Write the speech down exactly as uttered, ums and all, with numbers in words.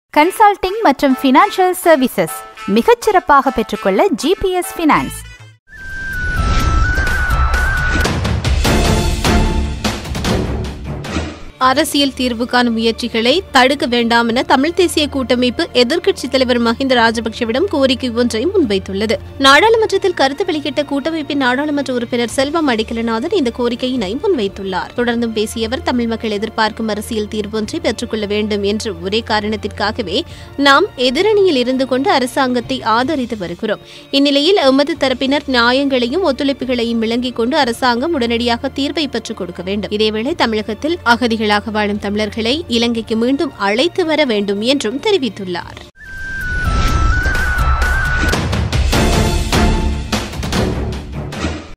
Consulting மற்றும் financial services மிகச்சிறப்பாக பெற்றுக்கொள்ள ஜிபிஎஸ் ஃபினான்ஸ். அரசியல் தீர்வுக்கான முயற்சிகளை தடுக்க வேண்டாம் என தமிழ் தேசிய கூட்டமைப்பு எதிர்க்கட்சித் தலைவர் மஹிந்த ராஜபக்சவிடம் கோரிக்கை ஒன்றை முன்வைத்துள்ளது. நாடாளுமன்றத்தில் கருத்து வெளியிட்ட கூட்டமைப்பின் நாடாளுமன்ற உறுப்பினர் செல்வம் அடிக்கலநாதன் இந்த கோரிக்கையினை முன்வைத்துள்ளார். தொடர்ந்தும் பேசிய அவர், தமிழ் மக்கள் எதிர்பார்க்கும் அரசியல் தீர்வொன்றை பெற்றுக்கொள்ள வேண்டும் என்ற ஒரே காரணத்திற்காகவே நாம் எதிரணியில் இருந்து கொண்டு அரசாங்கத்தை ஆதரித்து வருகிறோம். இந்நிலையில் எமது தரப்பினர் நியாயங்களையும் ஒத்துழைப்புகளையும் விளங்கிக் கொண்டு அரசாங்கம் உடனடியாக தீர்வை பெற்றுக் கொடுக்க வேண்டும். இதேவேளை தமிழகத்தில் அகதிகள் வாழும் தமிழர்களை இலங்கைக்கு மீண்டும் அழைத்து வர வேண்டும் என்றும் தெரிவித்துள்ளார்.